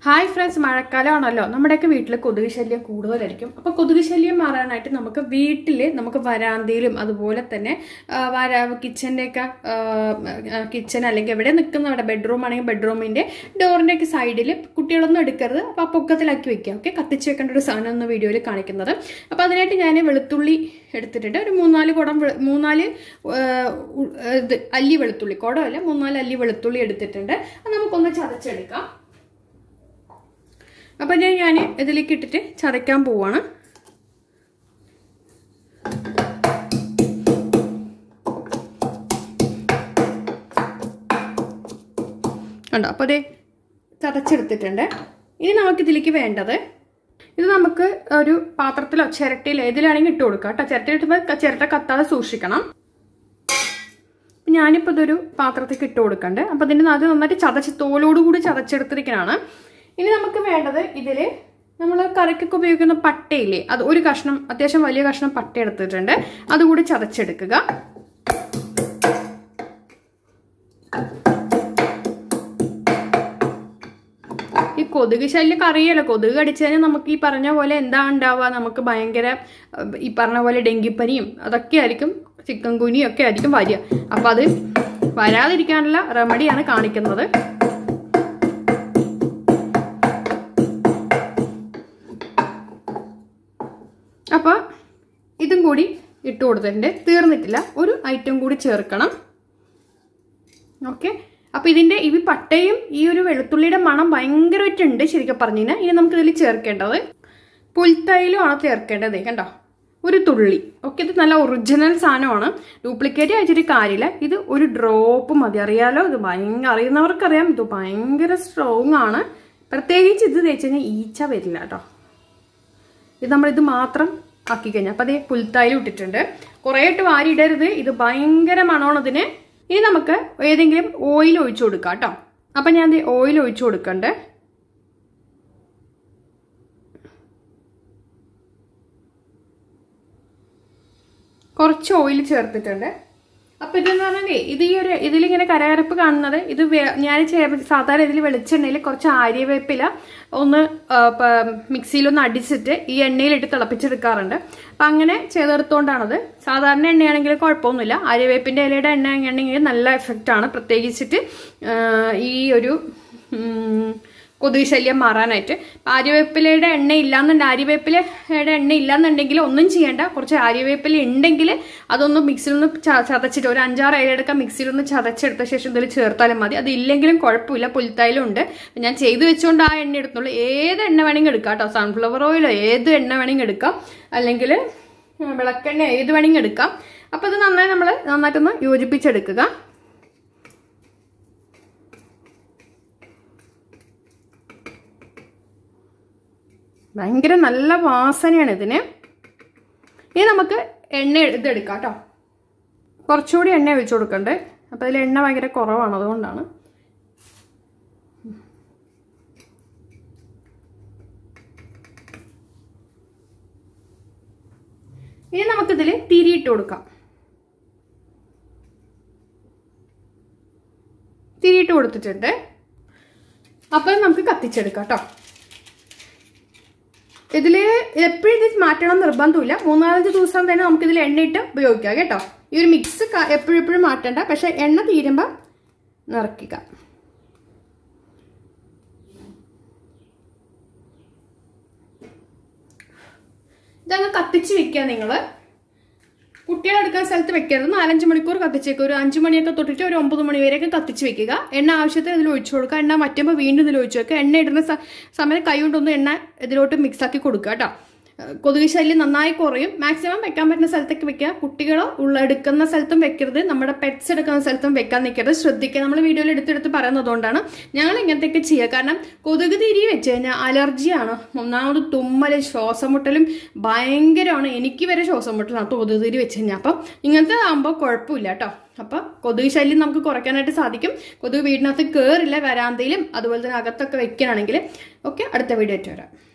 Hi friends, മഴക്കാലമാണല്ലോ. നമ്മുടെയൊക്കെ വീട്ടിൽ കൊതുക് ശല്യം കൂടുതലായിരിക്കും. അപ്പോൾ കൊതുക് ശല്യം മാറാനായിട്ട് നമുക്ക് വീട്ടിൽ നമുക്ക് വരാന്തയിലും അതുപോലെ തന്നെ കിച്ചൻ്റെയൊക്കെ കിച്ചൺ അല്ലെങ്കിൽ എവിടെ നിൽക്കുന്നവിടെ ബെഡ്റൂം ആണെങ്കിൽ ബെഡ്റൂമിൻ്റെ ഡോറിൻ്റെയൊക്കെ സൈഡിൽ കുട്ടികളൊന്നും എടുക്കരുത്. അപ്പോൾ ആ പൊക്കത്തിലാക്കി വെക്കുക. ഓക്കെ, കത്തിച്ച് വെക്കേണ്ട ഒരു സാധനം ഒന്ന് വീഡിയോയിൽ കാണിക്കുന്നത്. അപ്പോൾ അതിനായിട്ട് ഞാൻ വെളുത്തുള്ളി എടുത്തിട്ടുണ്ട്. ഒരു 3-4 അല്ലി വെളുത്തുള്ളി, കുടമല്ല 3-4 അല്ലി വെളുത്തുള്ളി എടുത്തിട്ടുണ്ട്. അത് നമുക്കൊന്ന് ചതച്ചെടുക്കാം. അപ്പം ഞാൻ ഇതിലേക്ക് ഇട്ടിട്ട് ചതയ്ക്കാൻ പോവാണ്. കണ്ടോ? അപ്പോൾ അതേ ചതച്ചെടുത്തിട്ടുണ്ട്. ഇനി നമുക്കിതിലേക്ക് വേണ്ടത്, ഇത് നമുക്ക് ഒരു പാത്രത്തിലോ ചിരട്ടയിലോ ഏതിലാണെങ്കിൽ ഇട്ട് കൊടുക്കാം കേട്ടോ. ചിരട്ടയിലിട്ടുമ്പോൾ ചിരട്ട കത്താതെ സൂക്ഷിക്കണം. ഞാനിപ്പോൾ ഇതൊരു പാത്രത്തേക്ക് ഇട്ട് കൊടുക്കണ്ടേ. അപ്പോൾ ഇതിൻ്റെ അത് നന്നായിട്ട് തോലോടുകൂടി ചതച്ചെടുത്തിരിക്കണതാണ്. ഇനി നമുക്ക് വേണ്ടത്, ഇതിൽ നമ്മൾ കറിക്കൊക്കെ ഉപയോഗിക്കുന്ന പട്ടയില്ലേ, അത് ഒരു കഷ്ണം, അത്യാവശ്യം വലിയ കഷ്ണം പട്ട എടുത്തിട്ടുണ്ട്. അതുകൂടി ചതച്ചെടുക്കുക. ഈ കൊതുക് ശല്യം അറിയാലോ, കൊതുക് കടിച്ചു കഴിഞ്ഞാൽ നമുക്ക് ഈ പറഞ്ഞ പോലെ എന്താ ഉണ്ടാവുക, നമുക്ക് ഭയങ്കര ഈ പറഞ്ഞ പോലെ ഡെങ്കിപ്പനിയും അതൊക്കെ ആയിരിക്കും, ചിക്കൻ ഗുനിയും ഒക്കെ ആയിരിക്കും വരിക. അപ്പം അത് വരാതിരിക്കാനുള്ള റെമഡിയാണ് കാണിക്കുന്നത്. അപ്പോൾ ഇതും കൂടി ഇട്ട് കൊടുത്തിട്ടുണ്ട്. തീർന്നിട്ടില്ല, ഒരു ഐറ്റം കൂടി ചേർക്കണം. ഓക്കെ, അപ്പോൾ ഈ പട്ടയും ഈ ഒരു വെളുത്തുള്ളിയുടെ മണം ഭയങ്കരമായിട്ടുണ്ട് ശരിക്കും പറഞ്ഞു കഴിഞ്ഞാൽ. ഇനി നമുക്കിതിൽ ചേർക്കേണ്ടത് പുൽത്തൈലമാണ് ചേർക്കേണ്ടത്. കണ്ടോ, ഒരു തുള്ളി. ഓക്കെ, ഇത് നല്ല ഒറിജിനൽ സാധനമാണ്, ഡ്യൂപ്ലിക്കേറ്റ് അയച്ചിട്ട് കാര്യമില്ല. ഇത് ഒരു ഡ്രോപ്പ് മതി. അറിയാലോ, ഇത് അറിയുന്നവർക്കറിയാം, ഇത് ഭയങ്കര സ്ട്രോങ് ആണ്. പ്രത്യേകിച്ച് ഇത് തേച്ച് കഴിഞ്ഞാൽ ഈച്ച വരില്ല കേട്ടോ. ഇത് നമ്മളിത് മാത്രം ആക്കി കഴിഞ്ഞാൽ. അപ്പം അതേ പുൽത്തായിൽ ഇട്ടിട്ടുണ്ട്. കുറേ ഇട്ട് വാരി ഇടരുത്, ഇത് ഭയങ്കര മണമാണ് ഇതിന്. ഇനി നമുക്ക് ഏതെങ്കിലും ഓയിൽ ഒഴിച്ചു കൊടുക്കാം കേട്ടോ. അപ്പം ഞാൻ ഓയിൽ ഒഴിച്ചു കൊടുക്കണ്ടേ. കുറച്ച് ഓയിൽ ചേർത്തിട്ടുണ്ട്. അപ്പം ഇതെന്ന് പറഞ്ഞാൽ ഇതിലിങ്ങനെ കരകരപ്പ് കാണുന്നത്, ഇത് ഞാൻ സാധാരണ ഇതിൽ വെളിച്ചെണ്ണയിൽ കുറച്ച് ആര്യവേപ്പില ഒന്ന് മിക്സിയിലൊന്ന് അടിച്ചിട്ട് ഈ എണ്ണയിലിട്ട് തിളപ്പിച്ചെടുക്കാറുണ്ട്. അപ്പം അങ്ങനെ ചെയ്തെടുത്തോണ്ടാണത്. സാധാരണ എണ്ണയാണെങ്കിൽ കുഴപ്പമൊന്നുമില്ല. ആര്യവേപ്പിൻ്റെ ഇലയുടെ എണ്ണയാണെങ്കിൽ നല്ല എഫക്റ്റാണ്, പ്രത്യേകിച്ചിട്ട് ഈ ഒരു കൊതുക് ശല്യം മാറാനായിട്ട്. ആര്യവേപ്പിലയുടെ എണ്ണ ഇല്ലാന്നുണ്ടെങ്കിൽ ഒന്നും ചെയ്യേണ്ട. കുറച്ച് ആര്യവേപ്പില ഉണ്ടെങ്കിൽ അതൊന്ന് മിക്സിയിലൊന്ന് ചതച്ചിട്ട് ഒരു 5-6 ഇലയെടുക്കാൻ മിക്സിയിലൊന്ന് ചതച്ചെടുത്ത ശേഷം ഇതിൽ ചേർത്താലും മതി. അത് ഇല്ലെങ്കിലും കുഴപ്പമില്ല, പുൽത്തായാലും ഉണ്ട്. ഞാൻ ചെയ്ത് വെച്ചുകൊണ്ട് ആ എണ്ണ എടുത്തുള്ളൂ. ഏത് എണ്ണ വേണമെങ്കിൽ എടുക്കാം കേട്ടോ. സൺഫ്ലവർ ഓയിലോ ഏത് എണ്ണ വേണമെങ്കിൽ എടുക്കാം, അല്ലെങ്കിൽ വിളക്കെണ്ണ ഏത് വേണമെങ്കിൽ എടുക്കാം. അപ്പോൾ ഇത് നന്നായിട്ടൊന്ന് യോജിപ്പിച്ചെടുക്കുക. ഭയങ്കര നല്ല വാസനയാണ് ഇതിന്. ഇനി നമുക്ക് എണ്ണ ഇതെടുക്കാം കേട്ടോ. കുറച്ചുകൂടി എണ്ണ ഒഴിച്ചു കൊടുക്കണ്ടേ. അപ്പം അതിൽ എണ്ണ ഭയങ്കര കുറവാണ്, അതുകൊണ്ടാണ്. ഇനി നമുക്കിതിൽ തിരിയിട്ട് കൊടുക്കാം. തിരിയിട്ട് കൊടുത്തിട്ടുണ്ട്. അപ്പം നമുക്ക് കത്തിച്ചെടുക്കാം കേട്ടോ. ഇതിൽ എപ്പോഴും ഇത് മാറ്റണം നിർബന്ധമില്ല. 3-4 ദിവസം തന്നെ നമുക്കിതിൽ എണ്ണയിട്ട് ഉപയോഗിക്കാം കേട്ടോ. ഈ ഒരു മിക്സ് എപ്പോഴും മാറ്റണ്ട, പക്ഷെ എണ്ണ തീരുമ്പോൾ നിറയ്ക്കുക. ഇതങ്ങ് കത്തിച്ച് വെക്കുക. നിങ്ങൾ കുട്ടികളെടുക്കുന്ന സ്ഥലത്ത് വെക്കരുത്. 4-5 മണിക്കൂർ കത്തിച്ച് വെക്കുക. ഒരു 5 മണിയൊക്കെ തൊട്ടിട്ട് ഒരു 9 മണി വരെയൊക്കെ കത്തിച്ച് വെക്കുക. എണ്ണ ആവശ്യത്തിന് ഇതിൽ ഒഴിച്ചു കൊടുക്കുക. എണ്ണ വറ്റുമ്പോൾ വീണ്ടും ഇതിൽ ഒഴിച്ചു വെക്കുക. എണ്ണ ഇടുന്ന സമയത്ത് കൈ കൊണ്ടൊന്ന് എണ്ണ ഇതിലോട്ട് മിക്സാക്കി കൊടുക്കുക കേട്ടോ. കൊതുക് ശല്യം നന്നായി കുറയും. മാക്സിമം വെക്കാൻ പറ്റുന്ന സ്ഥലത്തേക്ക് വെക്കുക. കുട്ടികൾ എടുക്കുന്ന സ്ഥലത്തും വെക്കരുത്, നമ്മുടെ പെറ്റ്സ് എടുക്കുന്ന സ്ഥലത്തും വെക്കാൻ നിൽക്കരുത്. ശ്രദ്ധിക്കുക. നമ്മൾ വീഡിയോയിൽ എടുത്തെടുത്ത് പറയുന്നതുകൊണ്ടാണ് ഞങ്ങൾ ഇങ്ങനത്തെയൊക്കെ ചെയ്യുക. കാരണം കൊതുക് തിരി വെച്ച് കഴിഞ്ഞാൽ അലർജിയാണ്. ഒന്നാമത് തുമ്മലും ശ്വാസം മുട്ടലും ഭയങ്കരമാണ്. എനിക്ക് വരെ ശ്വാസം മുട്ടലാണ് കൊതുക് തിരി വെച്ച് കഴിഞ്ഞാൽ. അപ്പം ഇങ്ങനത്തെ ആകുമ്പോൾ കുഴപ്പമില്ല കേട്ടോ. അപ്പം കൊതുക് ശല്യം നമുക്ക് കുറയ്ക്കാനായിട്ട് സാധിക്കും. കൊതുക് വീടിനകത്ത് കയറില്ല, വരാന്തയിലും അതുപോലെ തന്നെ അകത്തൊക്കെ വെക്കാനാണെങ്കിൽ. ഓക്കെ, അടുത്ത വീഡിയോ ആയിട്ട് വരാം.